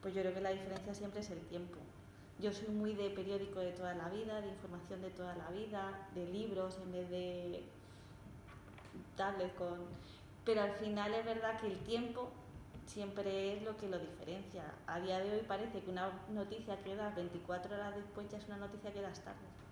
Pues yo creo que la diferencia siempre es el tiempo. Yo soy muy de periódico de toda la vida, de información de toda la vida, de libros en vez de tablet con... Pero al final es verdad que el tiempo siempre es lo que lo diferencia. A día de hoy parece que una noticia que das 24 horas después ya es una noticia que das tarde.